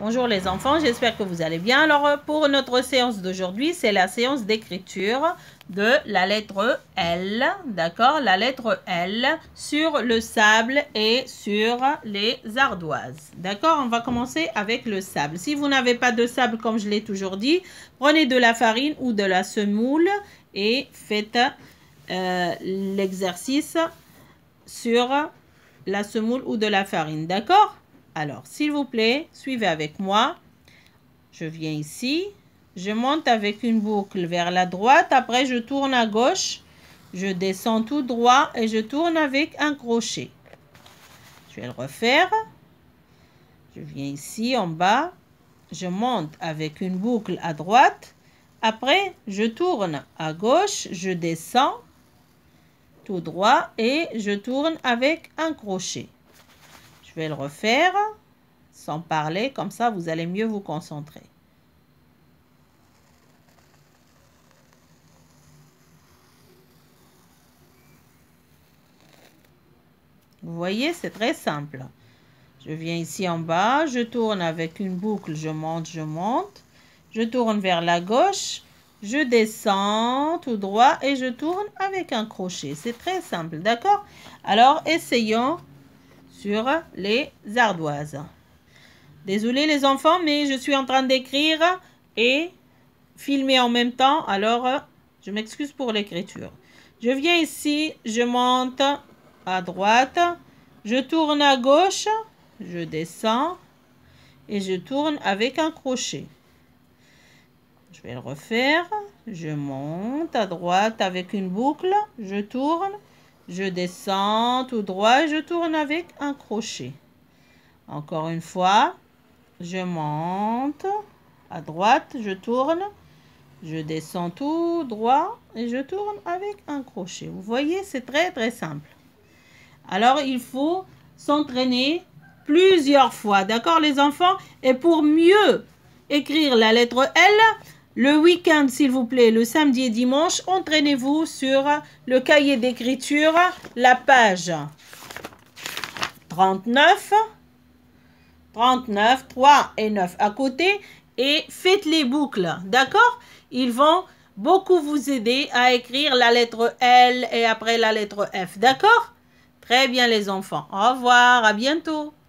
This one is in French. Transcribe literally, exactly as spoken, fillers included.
Bonjour les enfants, j'espère que vous allez bien. Alors pour notre séance d'aujourd'hui, c'est la séance d'écriture de la lettre L, d'accord? La lettre L sur le sable et sur les ardoises, d'accord? On va commencer avec le sable. Si vous n'avez pas de sable, comme je l'ai toujours dit, prenez de la farine ou de la semoule et faites euh, l'exercice sur la semoule ou de la farine, d'accord? Alors, s'il vous plaît, suivez avec moi. Je viens ici. Je monte avec une boucle vers la droite. Après, je tourne à gauche. Je descends tout droit et je tourne avec un crochet. Je vais le refaire. Je viens ici en bas. Je monte avec une boucle à droite. Après, je tourne à gauche. Je descends tout droit et je tourne avec un crochet. Je vais le refaire sans parler, comme ça vous allez mieux vous concentrer. Vous voyez, c'est très simple. Je viens ici en bas, je tourne avec une boucle, je monte, je monte. Je tourne vers la gauche, je descends tout droit et je tourne avec un crochet. C'est très simple, d'accord? Alors, essayons sur les ardoises. Désolé les enfants, mais je suis en train d'écrire et filmer en même temps. Alors, je m'excuse pour l'écriture. Je viens ici, je monte à droite, je tourne à gauche, je descends et je tourne avec un crochet. Je vais le refaire. Je monte à droite avec une boucle, je tourne, je descends tout droit et je tourne avec un crochet. Encore une fois. Je monte à droite, je tourne, je descends tout droit et je tourne avec un crochet. Vous voyez, c'est très très simple. Alors, il faut s'entraîner plusieurs fois, d'accord les enfants? Et pour mieux écrire la lettre L, le week-end, s'il vous plaît, le samedi et dimanche, entraînez-vous sur le cahier d'écriture, la page trente-neuf. trente-neuf, trois et neuf à côté et faites les boucles, d'accord? Ils vont beaucoup vous aider à écrire la lettre L et après la lettre F, d'accord? Très bien les enfants, au revoir, à bientôt.